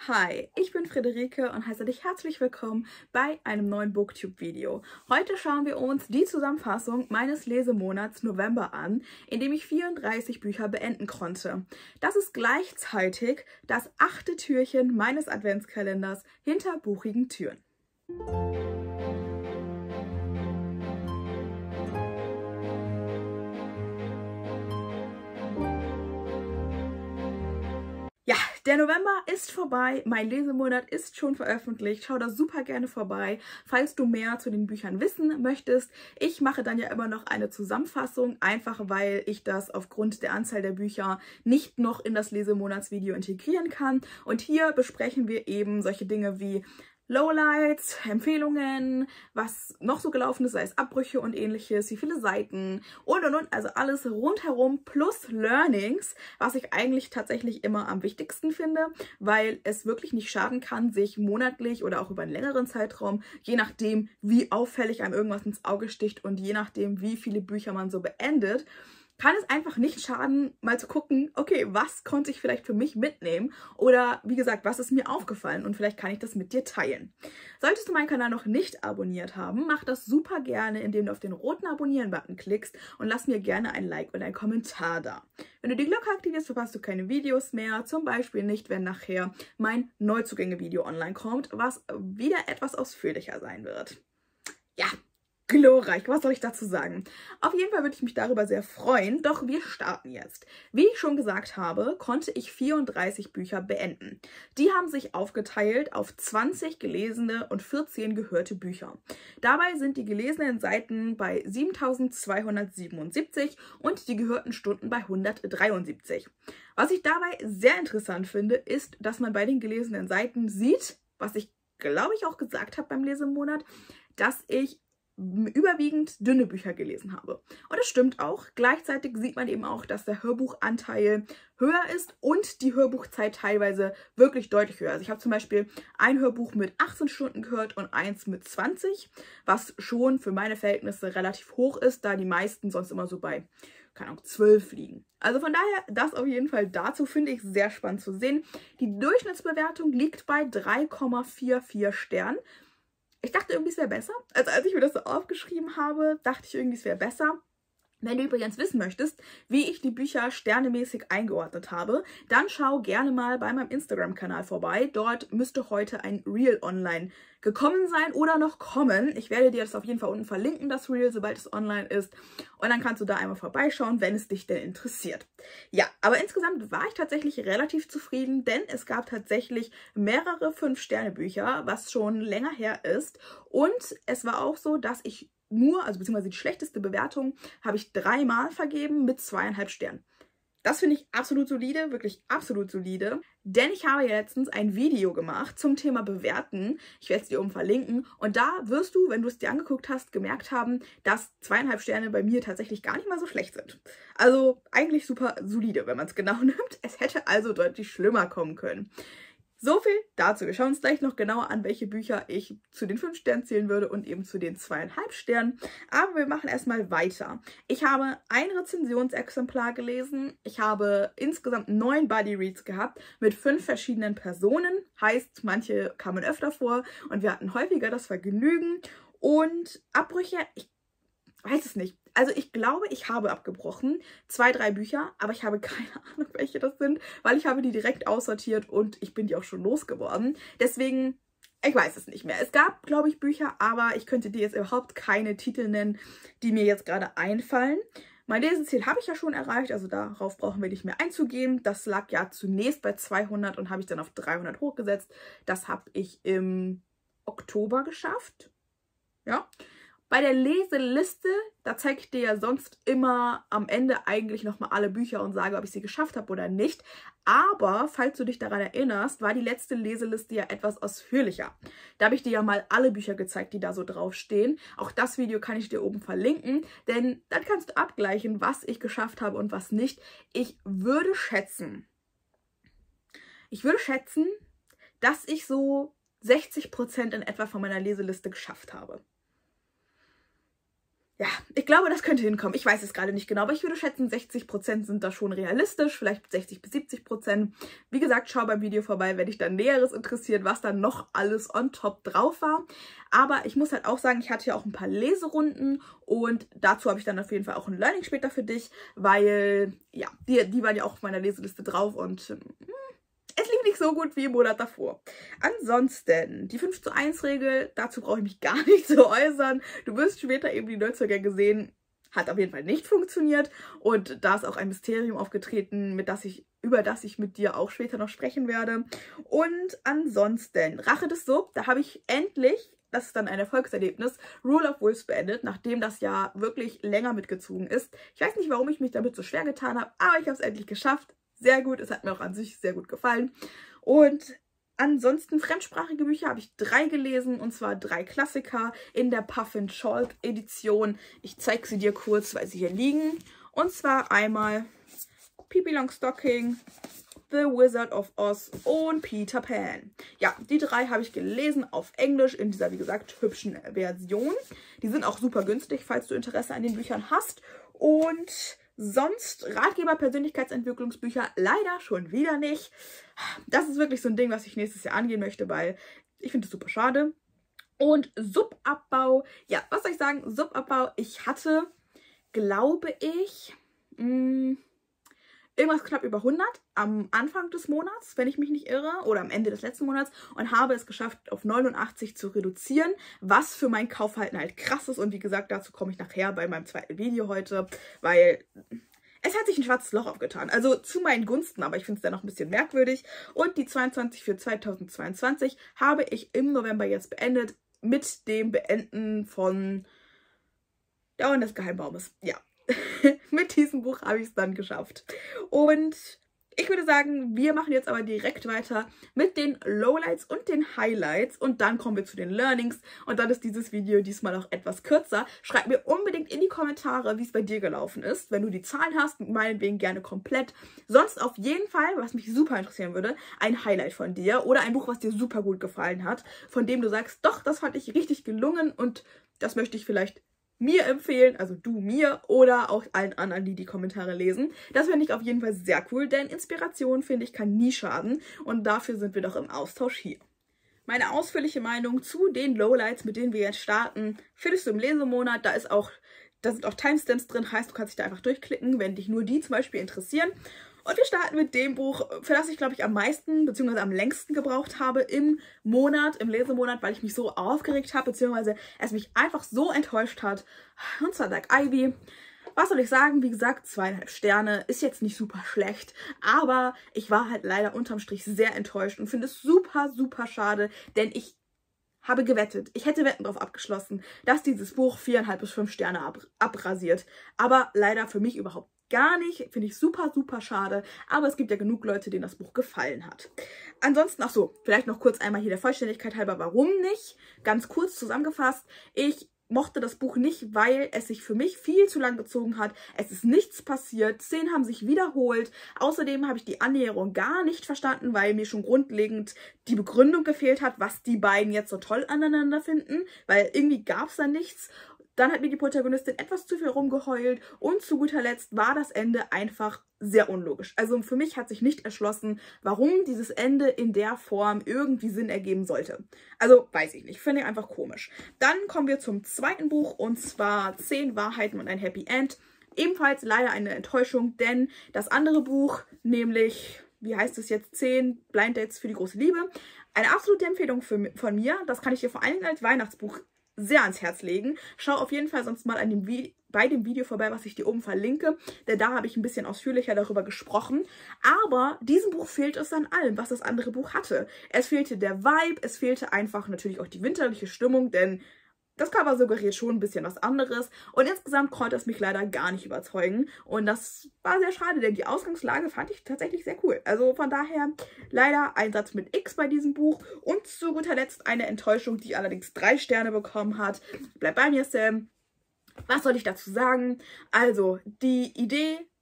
Hi, ich bin Friederike und heiße dich herzlich willkommen bei einem neuen Booktube-Video. Heute schauen wir uns die Zusammenfassung meines Lesemonats November an, in dem ich 34 Bücher beenden konnte. Das ist gleichzeitig das 8. Türchen meines Adventskalenders hinter buchigen Türen. Ja, der November ist vorbei, mein Lesemonat ist schon veröffentlicht, schau da super gerne vorbei, falls du mehr zu den Büchern wissen möchtest. Ich mache dann ja immer noch eine Zusammenfassung, einfach weil ich das aufgrund der Anzahl der Bücher nicht noch in das Lesemonatsvideo integrieren kann. Und hier besprechen wir eben solche Dinge wie Lowlights, Empfehlungen, was noch so gelaufen ist, sei es Abbrüche und ähnliches, wie viele Seiten und. Also alles rundherum plus Learnings, was ich eigentlich tatsächlich immer am wichtigsten finde, weil es wirklich nicht schaden kann, sich monatlich oder auch über einen längeren Zeitraum, je nachdem, wie auffällig einem irgendwas ins Auge sticht und je nachdem, wie viele Bücher man so beendet, kann es einfach nicht schaden, mal zu gucken, okay, was konnte ich vielleicht für mich mitnehmen oder wie gesagt, was ist mir aufgefallen und vielleicht kann ich das mit dir teilen. Solltest du meinen Kanal noch nicht abonniert haben, mach das super gerne, indem du auf den roten Abonnieren-Button klickst und lass mir gerne ein Like und einen Kommentar da. Wenn du die Glocke aktivierst, verpasst du keine Videos mehr, zum Beispiel nicht, wenn nachher mein Neuzugänge-Video online kommt, was wieder etwas ausführlicher sein wird. Ja. Glorreich, was soll ich dazu sagen? Auf jeden Fall würde ich mich darüber sehr freuen, doch wir starten jetzt. Wie ich schon gesagt habe, konnte ich 34 Bücher beenden. Die haben sich aufgeteilt auf 20 gelesene und 14 gehörte Bücher. Dabei sind die gelesenen Seiten bei 7277 und die gehörten Stunden bei 173. Was ich dabei sehr interessant finde, ist, dass man bei den gelesenen Seiten sieht, was ich glaube ich auch gesagt habe beim Lesemonat, dass ich überwiegend dünne Bücher gelesen habe. Und das stimmt auch. Gleichzeitig sieht man eben auch, dass der Hörbuchanteil höher ist und die Hörbuchzeit teilweise wirklich deutlich höher. Also ich habe zum Beispiel ein Hörbuch mit 18 Stunden gehört und eins mit 20, was schon für meine Verhältnisse relativ hoch ist, da die meisten sonst immer so bei, keine Ahnung, 12 liegen. Also von daher, das auf jeden Fall dazu finde ich sehr spannend zu sehen. Die Durchschnittsbewertung liegt bei 3,44 Sternen. Ich dachte irgendwie, es wäre besser. Also als ich mir das so aufgeschrieben habe, dachte ich irgendwie, es wäre besser. Wenn du übrigens wissen möchtest, wie ich die Bücher sternemäßig eingeordnet habe, dann schau gerne mal bei meinem Instagram-Kanal vorbei. Dort müsste heute ein Reel online gekommen sein oder noch kommen. Ich werde dir das auf jeden Fall unten verlinken, das Reel, sobald es online ist. Und dann kannst du da einmal vorbeischauen, wenn es dich denn interessiert. Ja, aber insgesamt war ich tatsächlich relativ zufrieden, denn es gab tatsächlich mehrere 5-Sterne-Bücher, was schon länger her ist. Und es war auch so, dass ich also beziehungsweise die schlechteste Bewertung habe ich 3-mal vergeben mit 2,5 Sternen. Das finde ich absolut solide, wirklich absolut solide, denn ich habe ja letztens ein Video gemacht zum Thema Bewerten. Ich werde es dir oben verlinken und da wirst du, wenn du es dir angeguckt hast, gemerkt haben, dass 2,5 Sterne bei mir tatsächlich gar nicht mal so schlecht sind. Also eigentlich super solide, wenn man es genau nimmt. Es hätte also deutlich schlimmer kommen können. So viel dazu. Wir schauen uns gleich noch genauer an, welche Bücher ich zu den 5 Sternen zählen würde und eben zu den 2,5 Sternen. Aber wir machen erstmal weiter. Ich habe ein Rezensionsexemplar gelesen. Ich habe insgesamt 9 Buddy Reads gehabt mit 5 verschiedenen Personen. Heißt, manche kamen öfter vor und wir hatten häufiger das Vergnügen. Und Abbrüche, ich weiß es nicht. Also ich glaube, ich habe abgebrochen. 2, 3 Bücher, aber ich habe keine Ahnung, welche das sind, weil ich habe die direkt aussortiert und ich bin die auch schon losgeworden. Deswegen, ich weiß es nicht mehr. Es gab, glaube ich, Bücher, aber ich könnte dir jetzt überhaupt keine Titel nennen, die mir jetzt gerade einfallen. Mein Leseziel habe ich ja schon erreicht, also darauf brauchen wir nicht mehr einzugehen. Das lag ja zunächst bei 200 und habe ich dann auf 300 hochgesetzt. Das habe ich im Oktober geschafft. Ja. Bei der Leseliste, da zeige ich dir ja sonst immer am Ende eigentlich nochmal alle Bücher und sage, ob ich sie geschafft habe oder nicht. Aber, falls du dich daran erinnerst, war die letzte Leseliste ja etwas ausführlicher. Da habe ich dir ja mal alle Bücher gezeigt, die da so draufstehen. Auch das Video kann ich dir oben verlinken, denn dann kannst du abgleichen, was ich geschafft habe und was nicht. Ich würde schätzen, dass ich so 60% in etwa von meiner Leseliste geschafft habe. Ja, ich glaube, das könnte hinkommen. Ich weiß es gerade nicht genau, aber ich würde schätzen, 60% sind da schon realistisch, vielleicht 60 bis 70%. Wie gesagt, schau beim Video vorbei, wenn dich dann Näheres interessiert, was dann noch alles on top drauf war. Aber ich muss halt auch sagen, ich hatte ja auch ein paar Leserunden und dazu habe ich dann auf jeden Fall auch ein Learning später für dich, weil, ja, die waren ja auch auf meiner Leseliste drauf und es lief nicht so gut wie im Monat davor. Ansonsten, die 5:1-Regel, dazu brauche ich mich gar nicht zu äußern. Du wirst später eben die Neuzugänge sehen, hat auf jeden Fall nicht funktioniert. Und da ist auch ein Mysterium aufgetreten, über das ich mit dir auch später noch sprechen werde. Und ansonsten, Rache des Sub, da habe ich endlich, das ist dann ein Erfolgserlebnis, Rule of Wolves beendet, nachdem das ja wirklich länger mitgezogen ist. Ich weiß nicht, warum ich mich damit so schwer getan habe, aber ich habe es endlich geschafft. Sehr gut, es hat mir auch an sich sehr gut gefallen. Und ansonsten fremdsprachige Bücher habe ich 3 gelesen, und zwar 3 Klassiker in der Puffin Chalk Edition. Ich zeige sie dir kurz, weil sie hier liegen. Und zwar einmal Pippi Longstocking, The Wizard of Oz und Peter Pan. Ja, die 3 habe ich gelesen auf Englisch in dieser, wie gesagt, hübschen Version. Die sind auch super günstig, falls du Interesse an den Büchern hast. Und sonst Ratgeber, Persönlichkeitsentwicklungsbücher leider schon wieder nicht. Das ist wirklich so ein Ding, was ich nächstes Jahr angehen möchte, weil ich finde es super schade. Und Subabbau, ja, was soll ich sagen? Subabbau, ich hatte, glaube ich, irgendwas knapp über 100 am Anfang des Monats, wenn ich mich nicht irre, oder am Ende des letzten Monats, und habe es geschafft, auf 89 zu reduzieren, was für mein Kaufverhalten halt krass ist. Und wie gesagt, dazu komme ich nachher bei meinem zweiten Video heute, weil es hat sich ein schwarzes Loch aufgetan. Also zu meinen Gunsten, aber ich finde es dann noch ein bisschen merkwürdig. Und die 22 für 2022 habe ich im November jetzt beendet, mit dem Beenden von Der Orden des Geheimbaumes. Ja. Mit diesem Buch habe ich es dann geschafft. Und ich würde sagen, wir machen jetzt aber direkt weiter mit den Lowlights und den Highlights. Und dann kommen wir zu den Learnings. Und dann ist dieses Video diesmal auch etwas kürzer. Schreib mir unbedingt in die Kommentare, wie es bei dir gelaufen ist. Wenn du die Zahlen hast, meinetwegen gerne komplett. Sonst auf jeden Fall, was mich super interessieren würde, ein Highlight von dir. Oder ein Buch, was dir super gut gefallen hat. Von dem du sagst, doch, das fand ich richtig gelungen. Und das möchte ich vielleicht mir empfehlen, also du mir oder auch allen anderen, die die Kommentare lesen. Das finde ich auf jeden Fall sehr cool, denn Inspiration, finde ich, kann nie schaden und dafür sind wir doch im Austausch hier. Meine ausführliche Meinung zu den Lowlights, mit denen wir jetzt starten, findest du im Lesemonat. Da sind auch Timestamps drin, heißt, du kannst dich da einfach durchklicken, wenn dich nur die zum Beispiel interessieren. Und wir starten mit dem Buch, für das ich, glaube ich, am meisten bzw. am längsten gebraucht habe im Lesemonat, weil ich mich so aufgeregt habe, bzw. es mich einfach so enttäuscht hat. Und zwar Dark Ivy. Was soll ich sagen? Wie gesagt, 2,5 Sterne. Ist jetzt nicht super schlecht, aber ich war halt leider unterm Strich sehr enttäuscht und finde es super, super schade, denn ich habe gewettet. Ich hätte Wetten drauf abgeschlossen, dass dieses Buch 4,5 bis 5 Sterne abrasiert. Aber leider für mich überhaupt gar nicht. Finde ich super, super schade. Aber es gibt ja genug Leute, denen das Buch gefallen hat. Ansonsten, ach so, vielleicht noch kurz einmal hier der Vollständigkeit halber, warum nicht? Ganz kurz zusammengefasst. Ich mochte das Buch nicht, weil es sich für mich viel zu lang gezogen hat. Es ist nichts passiert. Szenen haben sich wiederholt. Außerdem habe ich die Annäherung gar nicht verstanden, weil mir schon grundlegend die Begründung gefehlt hat, was die beiden jetzt so toll aneinander finden. Weil irgendwie gab es da nichts. Dann hat mir die Protagonistin etwas zu viel rumgeheult und zu guter Letzt war das Ende einfach sehr unlogisch. Also für mich hat sich nicht erschlossen, warum dieses Ende in der Form irgendwie Sinn ergeben sollte. Also weiß ich nicht, finde ich einfach komisch. Dann kommen wir zum zweiten Buch und zwar 10 Wahrheiten und ein Happy End. Ebenfalls leider eine Enttäuschung, denn das andere Buch, nämlich, wie heißt es jetzt, 10 Blind Dates für die große Liebe, eine absolute Empfehlung von mir. Das kann ich dir vor allem als Weihnachtsbuch sehr ans Herz legen. Schau auf jeden Fall sonst mal bei dem Video vorbei, was ich dir oben verlinke, denn da habe ich ein bisschen ausführlicher darüber gesprochen. Aber diesem Buch fehlt es an allem, was das andere Buch hatte. Es fehlte der Vibe, es fehlte einfach natürlich auch die winterliche Stimmung, denn das Cover suggeriert schon ein bisschen was anderes und insgesamt konnte es mich leider gar nicht überzeugen und das war sehr schade, denn die Ausgangslage fand ich tatsächlich sehr cool. Also von daher leider ein Satz mit X bei diesem Buch und zu guter Letzt eine Enttäuschung, die allerdings 3 Sterne bekommen hat. Bleib bei mir, Sam. Was soll ich dazu sagen? Also die Idee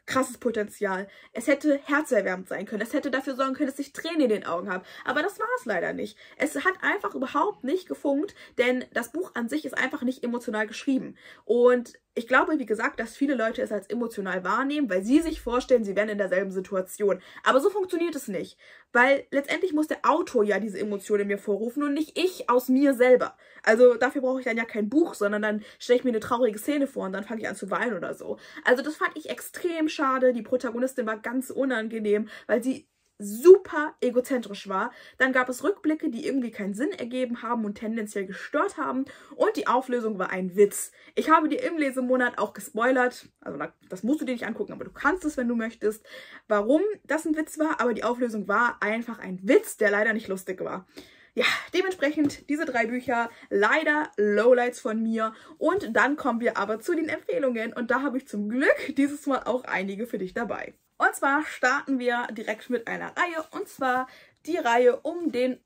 krasses Potenzial. Es hätte herzerwärmend sein können. Es hätte dafür sorgen können, dass ich Tränen in den Augen habe. Aber das war es leider nicht. Es hat einfach überhaupt nicht gefunkt, denn das Buch an sich ist einfach nicht emotional geschrieben. Und ich glaube, wie gesagt, dass viele Leute es als emotional wahrnehmen, weil sie sich vorstellen, sie wären in derselben Situation. Aber so funktioniert es nicht. Weil letztendlich muss der Autor ja diese Emotionen in mir vorrufen und nicht ich aus mir selber. Also dafür brauche ich dann ja kein Buch, sondern dann stelle ich mir eine traurige Szene vor und dann fange ich an zu weinen oder so. Also das fand ich extrem schade. Die Protagonistin war ganz unangenehm, weil sie super egozentrisch war. Dann gab es Rückblicke, die irgendwie keinen Sinn ergeben haben und tendenziell gestört haben. Und die Auflösung war ein Witz. Ich habe dir im Lesemonat auch gespoilert. Also das musst du dir nicht angucken, aber du kannst es, wenn du möchtest, warum das ein Witz war. Aber die Auflösung war einfach ein Witz, der leider nicht lustig war. Ja, dementsprechend diese 3 Bücher, leider Lowlights von mir. Und dann kommen wir aber zu den Empfehlungen. Und da habe ich zum Glück dieses Mal auch einige für dich dabei. Und zwar starten wir direkt mit einer Reihe. Und zwar die Reihe um den...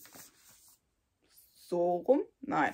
So rum? Nein.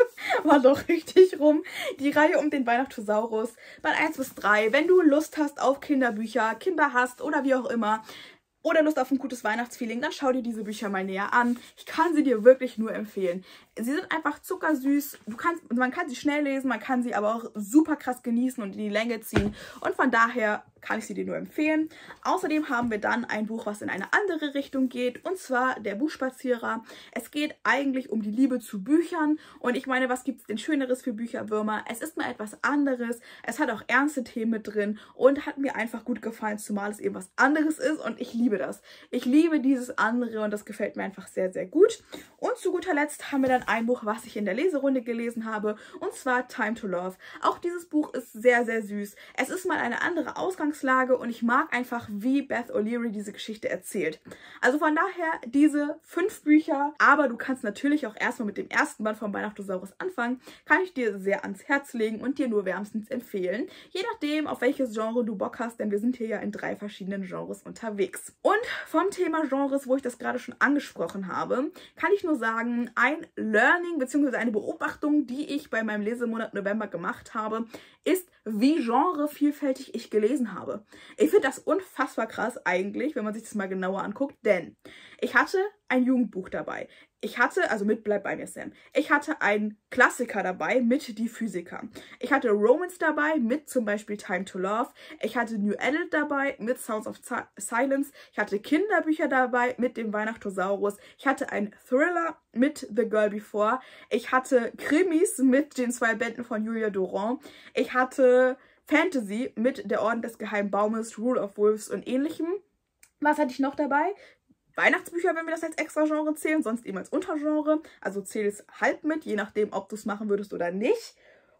War doch richtig rum. Die Reihe um den Weihnachtsthesaurus. Band 1 bis 3. Wenn du Lust hast auf Kinderbücher, Kinder hast oder wie auch immer... oder Lust auf ein gutes Weihnachtsfeeling, dann schau dir diese Bücher mal näher an. Ich kann sie dir wirklich nur empfehlen. Sie sind einfach zuckersüß. Man kann sie schnell lesen, man kann sie aber auch super krass genießen und in die Länge ziehen. Und von daher kann ich sie dir nur empfehlen. Außerdem haben wir dann ein Buch, was in eine andere Richtung geht, und zwar Der Buchspazierer. Es geht eigentlich um die Liebe zu Büchern und ich meine, was gibt es denn Schöneres für Bücherwürmer? Es ist mal etwas anderes, es hat auch ernste Themen mit drin und hat mir einfach gut gefallen, zumal es eben was anderes ist und ich liebe das. Ich liebe dieses andere und das gefällt mir einfach sehr, sehr gut. Und zu guter Letzt haben wir dann ein Buch, was ich in der Leserunde gelesen habe, und zwar Time to Love. Auch dieses Buch ist sehr, sehr süß. Es ist mal eine andere Ausgangslage und ich mag einfach, wie Beth O'Leary diese Geschichte erzählt. Also von daher diese 5 Bücher, aber du kannst natürlich auch erstmal mit dem ersten Band vom Weihnachtsthesaurus anfangen, kann ich dir sehr ans Herz legen und dir nur wärmstens empfehlen. Je nachdem, auf welches Genre du Bock hast, denn wir sind hier ja in 3 verschiedenen Genres unterwegs. Und vom Thema Genres, wo ich das gerade schon angesprochen habe, kann ich nur sagen, ein Learning bzw. eine Beobachtung, die ich bei meinem Lesemonat November gemacht habe, ist, wie genrevielfältig ich gelesen habe. Ich finde das unfassbar krass eigentlich, wenn man sich das mal genauer anguckt, denn ich hatte ein Jugendbuch dabei. Ich hatte, also mit Bleib bei mir, Sam. Ich hatte einen Klassiker dabei mit Die Physiker. Ich hatte Romance dabei mit zum Beispiel Time to Love. Ich hatte New Adult dabei mit Sounds of Silence. Ich hatte Kinderbücher dabei mit dem Weihnachtsthesaurus. Ich hatte einen Thriller mit The Girl Before. Ich hatte Krimis mit den 2 Bänden von Julia Durand. Ich hatte Fantasy mit Der Orden des Geheimen Baumes, Rule of Wolves und ähnlichem. Was hatte ich noch dabei? Weihnachtsbücher, wenn wir das als extra Genre zählen, sonst eben als Untergenre. Also zähle es halb mit, je nachdem, ob du es machen würdest oder nicht.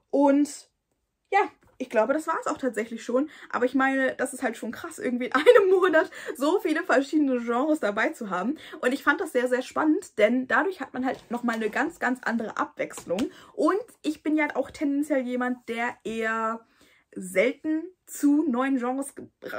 Und ja, ich glaube, das war es auch tatsächlich schon. Aber ich meine, das ist halt schon krass, irgendwie in einem Monat so viele verschiedene Genres dabei zu haben. Und ich fand das sehr, sehr spannend, denn dadurch hat man halt nochmal eine ganz, ganz andere Abwechslung. Und ich bin ja auch tendenziell jemand, der eher selten zu neuen Genres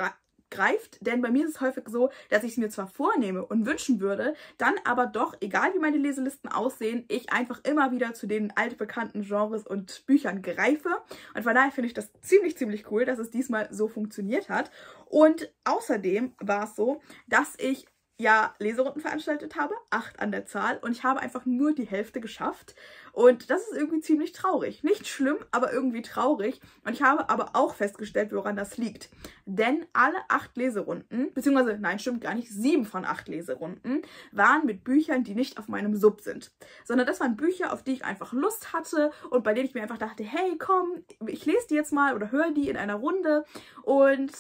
greift, denn bei mir ist es häufig so, dass ich es mir zwar vornehme und wünschen würde, dann aber doch, egal wie meine Leselisten aussehen, ich einfach immer wieder zu den altbekannten Genres und Büchern greife. Und von daher finde ich das ziemlich, ziemlich cool, dass es diesmal so funktioniert hat. Und außerdem war es so, dass ich ja Leserunden veranstaltet habe, 8 an der Zahl, und ich habe einfach nur die Hälfte geschafft. Und das ist irgendwie ziemlich traurig. Nicht schlimm, aber irgendwie traurig. Und ich habe aber auch festgestellt, woran das liegt. Denn alle 8 Leserunden, beziehungsweise, nein, stimmt gar nicht, 7 von 8 Leserunden waren mit Büchern, die nicht auf meinem Sub sind. Sondern das waren Bücher, auf die ich einfach Lust hatte und bei denen ich mir einfach dachte, hey, komm, ich lese die jetzt mal oder höre die in einer Runde. Und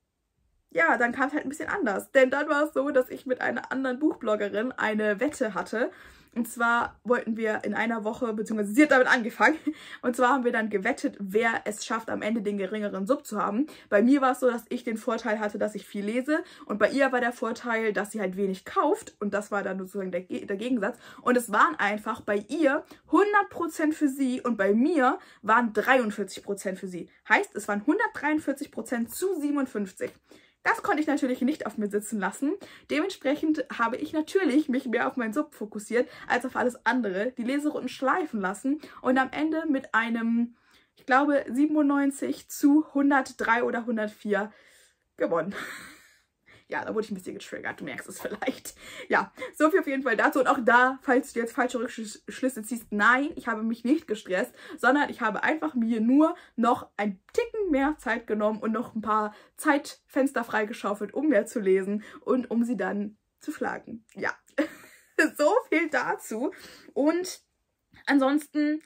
ja, dann kam es halt ein bisschen anders. Denn dann war es so, dass ich mit einer anderen Buchbloggerin eine Wette hatte. Und zwar wollten wir in einer Woche, beziehungsweise sie hat damit angefangen, und zwar haben wir dann gewettet, wer es schafft, am Ende den geringeren Sub zu haben. Bei mir war es so, dass ich den Vorteil hatte, dass ich viel lese, und bei ihr war der Vorteil, dass sie halt wenig kauft, und das war dann sozusagen der Gegensatz. Und es waren einfach bei ihr 100% für sie und bei mir waren 43% für sie. Heißt, es waren 143% zu 57%. Das konnte ich natürlich nicht auf mir sitzen lassen. Dementsprechend habe ich natürlich mich mehr auf meinen Sub fokussiert als auf alles andere, die Leserunden schleifen lassen und am Ende mit einem, ich glaube, 97 zu 103 oder 104 gewonnen. Ja, da wurde ich ein bisschen getriggert, du merkst es vielleicht. Ja, so viel auf jeden Fall dazu. Und auch da, falls du jetzt falsche Rückschlüsse ziehst, nein, ich habe mich nicht gestresst, sondern ich habe einfach mir nur noch ein Ticken mehr Zeit genommen und noch ein paar Zeitfenster freigeschaufelt, um mehr zu lesen und um sie dann zu schlagen. Ja, so viel dazu. Und ansonsten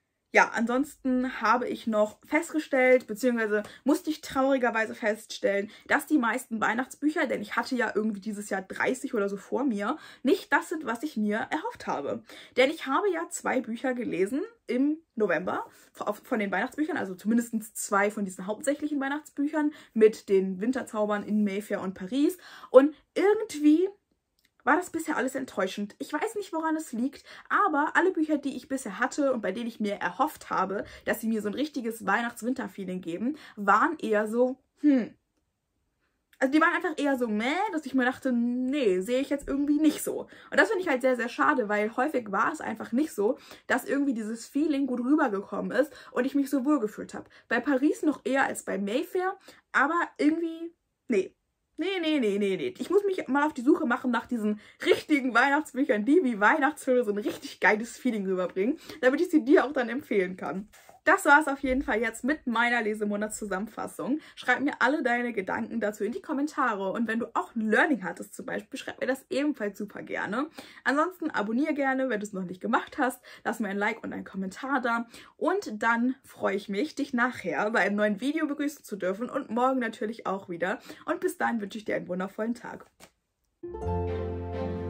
habe ich noch festgestellt, beziehungsweise musste ich traurigerweise feststellen, dass die meisten Weihnachtsbücher, denn ich hatte ja irgendwie dieses Jahr 30 oder so vor mir, nicht das sind, was ich mir erhofft habe. Denn ich habe ja 2 Bücher gelesen im November von den Weihnachtsbüchern, also zumindest 2 von diesen hauptsächlichen Weihnachtsbüchern mit den Winterzaubern in Mayfair und Paris. Und irgendwie war das bisher alles enttäuschend. Ich weiß nicht, woran es liegt, aber alle Bücher, die ich bisher hatte und bei denen ich mir erhofft habe, dass sie mir so ein richtiges Weihnachts-Winter-Feeling geben, waren eher so, Also die waren einfach eher so dass ich mir dachte, nee, sehe ich jetzt irgendwie nicht so. Und das finde ich halt sehr, sehr schade, weil häufig war es einfach nicht so, dass irgendwie dieses Feeling gut rübergekommen ist und ich mich so wohl gefühlt habe. Bei Paris noch eher als bei Mayfair, aber irgendwie, nee. Nee. Ich muss mich mal auf die Suche machen nach diesen richtigen Weihnachtsbüchern, die wie Weihnachtsfilme so ein richtig geiles Feeling rüberbringen, damit ich sie dir auch dann empfehlen kann. Das war es auf jeden Fall jetzt mit meiner Lesemonatszusammenfassung. Schreib mir alle deine Gedanken dazu in die Kommentare. Und wenn du auch ein Learning hattest zum Beispiel, schreib mir das ebenfalls super gerne. Ansonsten abonniere gerne, wenn du es noch nicht gemacht hast. Lass mir ein Like und einen Kommentar da. Und dann freue ich mich, dich nachher bei einem neuen Video begrüßen zu dürfen und morgen natürlich auch wieder. Und bis dahin wünsche ich dir einen wundervollen Tag.